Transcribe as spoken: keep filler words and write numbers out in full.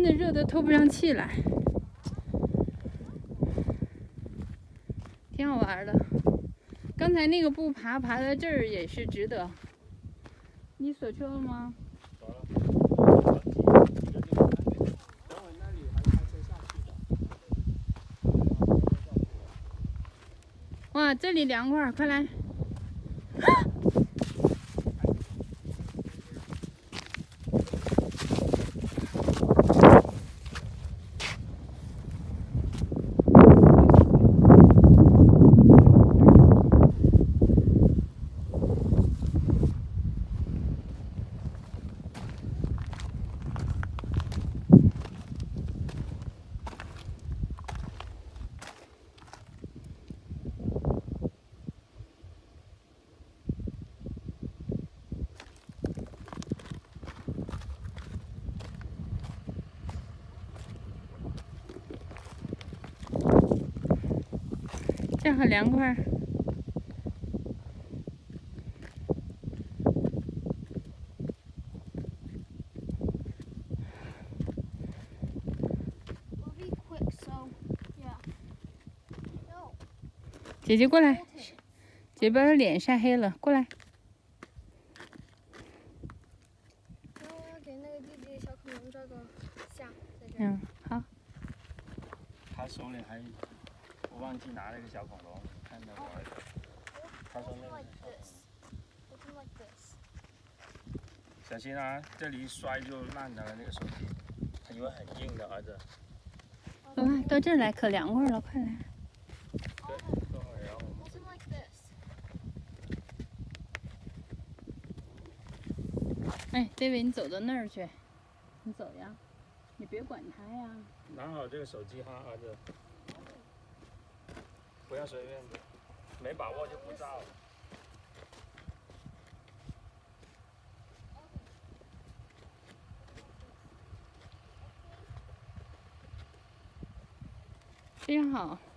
的热得透不上气来，挺好玩的。刚才那个步爬爬到这儿也是值得。你锁车了吗？ 锁了。等会那里还开车下去的。 哇，这里凉快，快来！这样很凉快。姐姐过来，姐把脸晒黑了，过来。 我要给那个弟弟小恐龙照个相，在这。 嗯，好。 他手里还，我忘记拿了个小恐龙，看到我儿子。他说那个是小恐龙。小心啊，这里一摔就烂的了那个手机，他以为很硬的儿子。 哇，到这儿来可凉快了，快来。 对，等会儿然后我们。 哎 ，David， 你走到那儿去，你走呀，你别管他呀。 拿好这个手机哈，儿子，不要随便，没把握就不照。 非常好。